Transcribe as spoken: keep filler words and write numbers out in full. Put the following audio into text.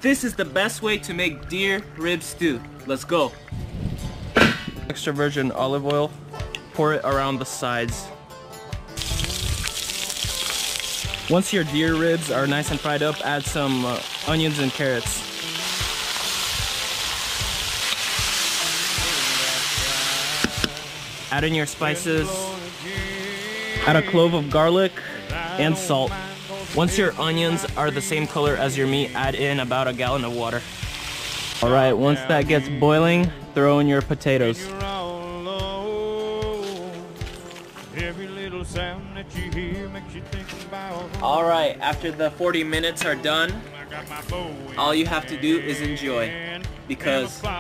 This is the best way to make deer rib stew. Let's go. Extra virgin olive oil. Pour it around the sides. Once your deer ribs are nice and fried up, add some uh, onions and carrots. Add in your spices. Add a clove of garlic and salt. Once your onions are the same color as your meat, add in about a gallon of water. Alright, once that gets boiling, throw in your potatoes. Alright, after the forty minutes are done, all you have to do is enjoy, because